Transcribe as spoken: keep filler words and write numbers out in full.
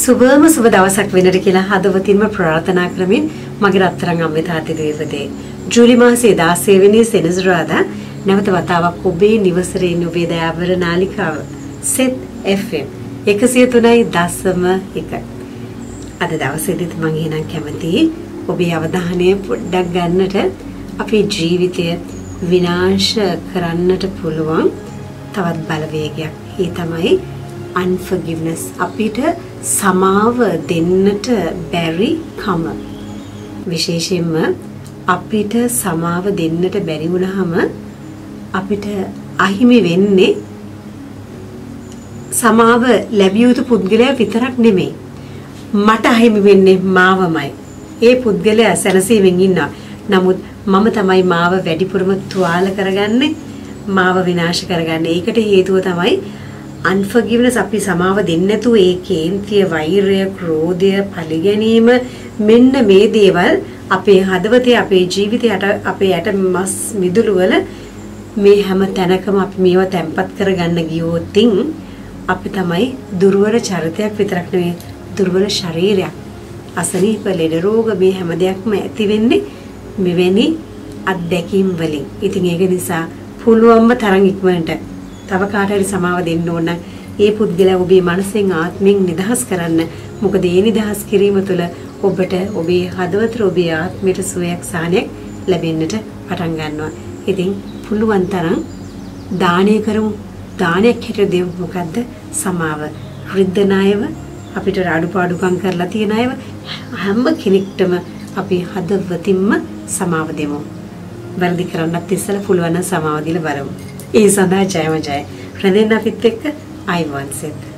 සුබම සුබ දවසක් වෙනට කියලා හදවතින්ම ප්‍රාර්ථනා කරමින් මගේ රත්තරන් අම්මේ තාත්තේ දේවදේ ජූලි මාසයේ දාසය වෙනි සෙනසුරාදා නැවත වතාවක් ඔබේ නිවසරේ ඉන්න ඔබේ දයාවර නාලිකාව සෙත් එෆ් එම් එකසිය තුනයි දශම එක. අද දවසේදීත් මම එහෙනම් කැමතියි ඔබේ අවධානය පොඩ්ඩක් ගන්නට අපේ ජීවිතය විනාශ කරන්නට පුළුවන් තවත් බලවේගයක්. ඒ තමයි unforgiveness. අපිට සමාව දෙන්නට බැරි කම. විශේෂයෙන්ම අපිට සමාව දෙන්නට බැරි වුණාම අපිට අහිමි වෙන්නේ සමාව ලැබිය යුතු පුද්ගලයා විතරක් නෙමෙයි. මට අහිමි වෙන්නේ මාවමයි. ඒ පුද්ගලයා සැනසීමෙන් ඉන්නවා. නමුත් මම තමයි මාව වැඩිපුරම තුවාල කරගන්නේ, මාව විනාශ කරගන්නේ. ඒකට හේතුව තමයි unforgiveness. අපි සමාව දෙන්නේ නැතුව ඒ කේන්තිය, වෛරය, ක්‍රෝධය, පරිගැනීම මෙන්න මේ දේවල් අපේ හදවතේ, අපේ ජීවිතයට, අපේ යට මස් මිදුළු වල මේ හැම තැනකම අපි මේව තැම්පත් කරගන්න ගියොතින් අපි තමයි දුර්වල චරිතයක් විතරක් නෙවෙයි දුර්වල ශරීරයක්, අසනීප ලෙඩ රෝග මේ හැම දෙයක්ම ඇති වෙන්නේ මෙවැනි අත්දැකීම් වලින්. ඉතින් ඒක නිසා පුළුවන්ම තරම් ඉක්මනට තව කාට හරි සමාව දෙන්න ඕන නම් ඒ පුද්ගලයා ඔබේ මනසෙන් ආත්මෙන් නිදහස් කරන්න. මොකද ඒ නිදහස් කිරීම තුළ ඔබට ඔබේ හදවතට, ඔබේ ආත්මයට සුවයක්, සාහනයක් ලැබෙන්නට පටන් ගන්නවා. ඉතින් පුළුවන් තරම් දානය කරමු. දානයක් හිතේ දෙමු. මොකද්ද? සමාව. රිද්දනායව අපිට අඩුපාඩුකම් කරලා තියෙන අයව හැම කෙනෙක්ටම අපි හදවතින්ම සමාව දෙමු. වැරදි කරන්නත් ඉස්සෙල්ලා පුළුවන් නම් සමාව දීලා බලමු. ඒ සඳහා ජයම ජය. රැඳෙන්න අපිත් එක්ක අයිවන් සෙත්.